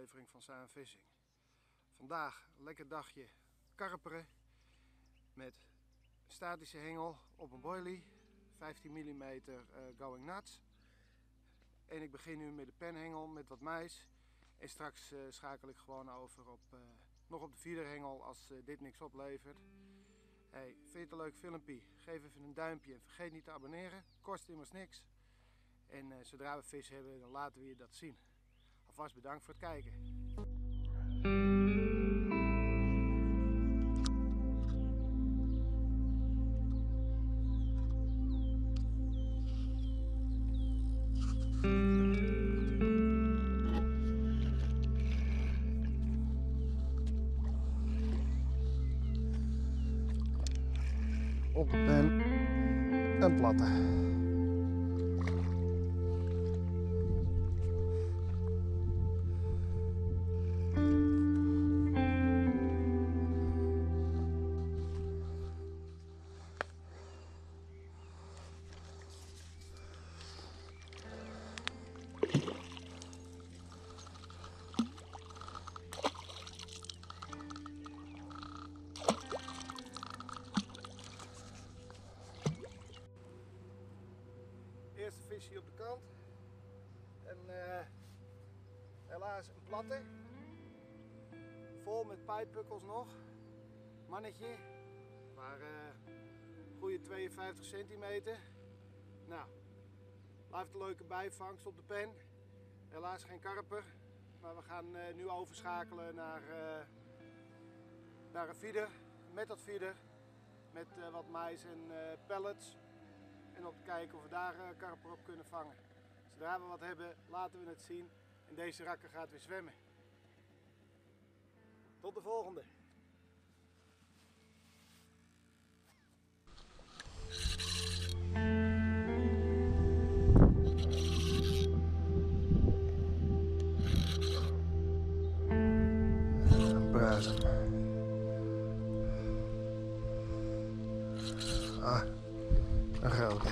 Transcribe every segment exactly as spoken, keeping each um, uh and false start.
aflevering van Samen Fishing. Vandaag een lekker dagje karperen met statische hengel op een boilie, vijftien millimeter uh, going nuts. En ik begin nu met de penhengel met wat mais en straks uh, schakel ik gewoon over op, uh, nog op de feederhengel als uh, dit niks oplevert. Hey, vind je het een leuk filmpje? Geef even een duimpje en vergeet niet te abonneren, kost immers niks. En uh, zodra we vis hebben, dan laten we je dat zien. Alvast bedankt voor het kijken. Op de pen en platte. Eerste visje op de kant en uh, helaas een platte, vol met pijppukkels nog, mannetje, maar uh, goede tweeënvijftig centimeter. Nou, blijft een leuke bijvangst op de pen, helaas geen karper, maar we gaan uh, nu overschakelen naar, uh, naar een feeder, met dat feeder, met uh, wat mais en uh, pellets. En om te kijken of we daar uh, karper op kunnen vangen. Zodra we wat hebben, laten we het zien. En deze rakker gaat weer zwemmen. Tot de volgende. Brazen. Ah. Een grote.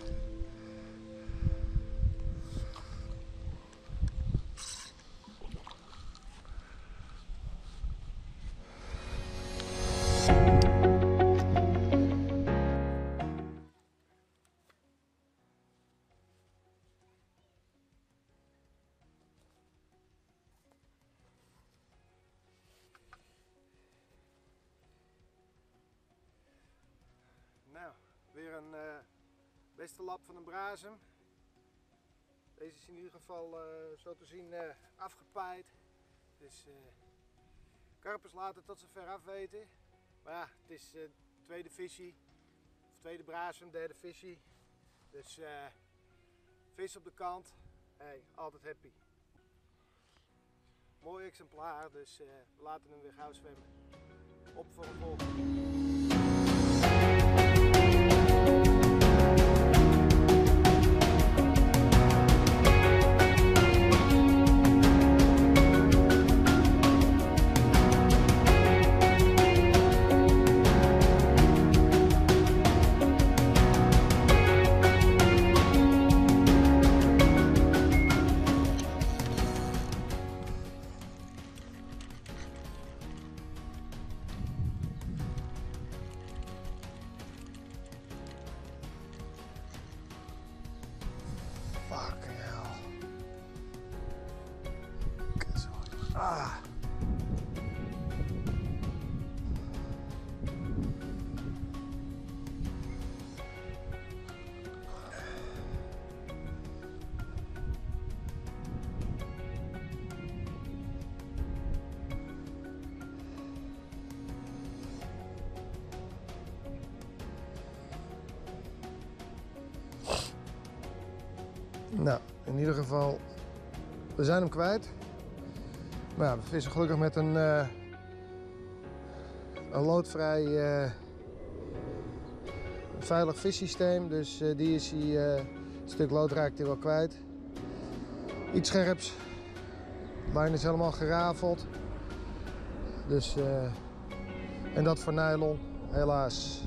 Nou, weer een uh, beste lap van een brasem. Deze is in ieder geval uh, zo te zien uh, afgepaaid. Dus uh, karpers laten tot ze ver af weten. Maar ja, het is uh, tweede visie, of tweede brasem, derde visie. Dus uh, vis op de kant, hey, altijd happy. Mooi exemplaar, dus uh, we laten hem weer gauw zwemmen. Op voor een volgende. Fucking hell. Ah. Nou, in ieder geval, we zijn hem kwijt. Maar ja, we vissen gelukkig met een, uh, een loodvrij uh, veilig vissysteem. Dus uh, die is hij, uh, een stuk lood raakt hij wel kwijt. Iets scherps. De lijn is helemaal gerafeld. Dus, uh, en dat voor nylon, helaas.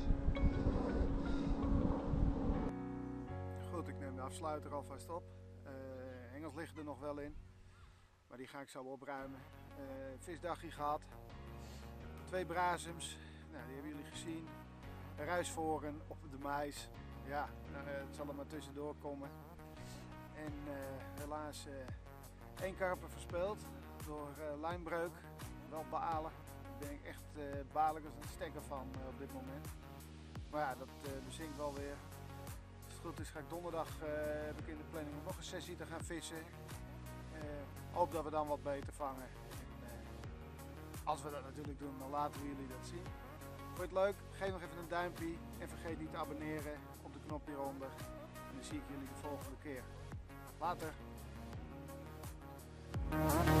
Goed, ik neem de afsluiter alvast op. Uh, hengels liggen er nog wel in. Maar die ga ik zo opruimen. Uh, visdagje gehad. Twee brazems. Nou, die hebben jullie gezien. Een ruisvoren op de mais. Ja, nou, het zal er maar tussendoor komen. En uh, helaas uh, één karper verspeeld door uh, lijnbreuk. Wel balen. Daar ben ik echt uh, balig als een stekker van uh, op dit moment. Maar ja, dat uh, bezinkt wel weer. Als het goed is ga ik donderdag uh, heb ik in de planning om nog een sessie te gaan vissen. Uh, hoop dat we dan wat beter vangen. En, uh, als we dat natuurlijk doen, dan laten we jullie dat zien. Vond je het leuk? Geef nog even een duimpje en vergeet niet te abonneren op de knop hieronder. En dan zie ik jullie de volgende keer. Later!